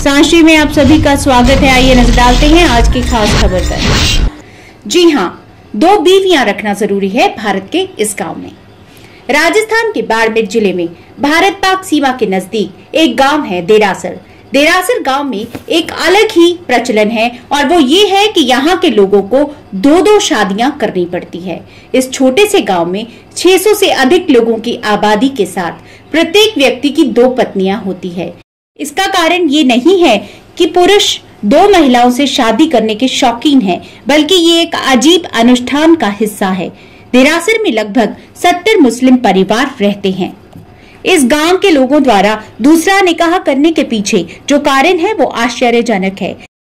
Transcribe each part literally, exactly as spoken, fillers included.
सांच टीवी में आप सभी का स्वागत है। आइए नजर डालते हैं आज की खास खबर पर। जी हां, दो बीवियां रखना जरूरी है भारत के इस गांव में। राजस्थान के बाड़मेर जिले में भारत पाक सीमा के नजदीक एक गांव है देरासर। देरासर गांव में एक अलग ही प्रचलन है और वो ये है कि यहाँ के लोगों को दो दो शादियां करनी पड़ती है। इस छोटे से गांव में छह सौ से अधिक लोगों की आबादी के साथ प्रत्येक व्यक्ति की दो पत्नियां होती है। इसका कारण ये नहीं है कि पुरुष दो महिलाओं से शादी करने के शौकीन हैं, बल्कि ये एक अजीब अनुष्ठान का हिस्सा है। देरासर में लगभग सत्तर मुस्लिम परिवार रहते हैं। इस गांव के लोगों द्वारा दूसरा निकाह करने के पीछे जो कारण है वो आश्चर्यजनक है।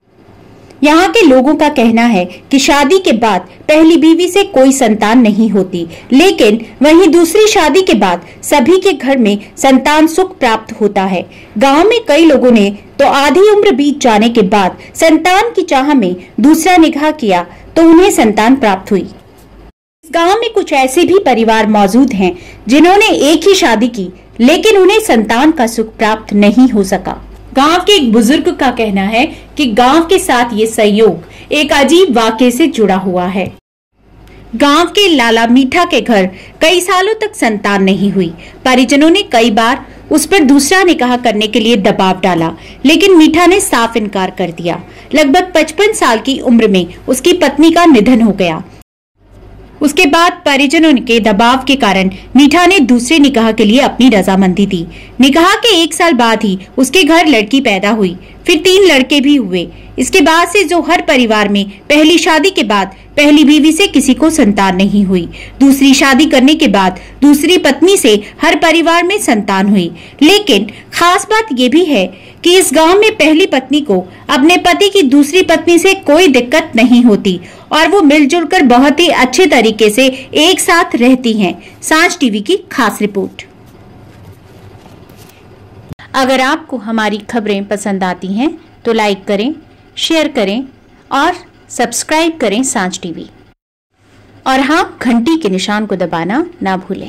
यहाँ के लोगों का कहना है कि शादी के बाद पहली बीवी से कोई संतान नहीं होती, लेकिन वहीं दूसरी शादी के बाद सभी के घर में संतान सुख प्राप्त होता है। गांव में कई लोगों ने तो आधी उम्र बीत जाने के बाद संतान की चाह में दूसरा निकाह किया तो उन्हें संतान प्राप्त हुई। इस गांव में कुछ ऐसे भी परिवार मौजूद हैं जिन्होंने एक ही शादी की, लेकिन उन्हें संतान का सुख प्राप्त नहीं हो सका। गांव के एक बुजुर्ग का कहना है कि गांव के साथ ये संयोग एक अजीब वाकये से जुड़ा हुआ है। गांव के लाला मीठा के घर कई सालों तक संतान नहीं हुई। परिजनों ने कई बार उस पर दूसरा निकाह करने के लिए दबाव डाला, लेकिन मीठा ने साफ इनकार कर दिया। लगभग पचपन साल की उम्र में उसकी पत्नी का निधन हो गया। उसके बाद परिजनों के दबाव के कारण मीठा ने दूसरे निकाह के लिए अपनी रजामंदी दी। निकाह के एक साल बाद ही उसके घर लड़की पैदा हुई, फिर तीन लड़के भी हुए। इसके बाद से जो हर परिवार में पहली शादी के बाद पहली बीवी से किसी को संतान नहीं हुई, दूसरी शादी करने के बाद दूसरी पत्नी से हर परिवार में संतान हुई। लेकिन खास बात यह भी है कि इस गांव में पहली पत्नी को अपने पति की दूसरी पत्नी से कोई दिक्कत नहीं होती और वो मिलजुल कर बहुत ही अच्छे तरीके से एक साथ रहती हैं। सांच टीवी की खास रिपोर्ट। अगर आपको हमारी खबरें पसंद आती हैं तो लाइक करें, शेयर करें और सब्सक्राइब करें सांच टीवी। और हाँ, घंटी के निशान को दबाना ना भूलें।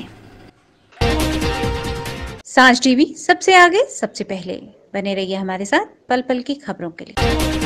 सांच टीवी सबसे आगे, सबसे पहले। बने रहिए हमारे साथ पल पल की खबरों के लिए।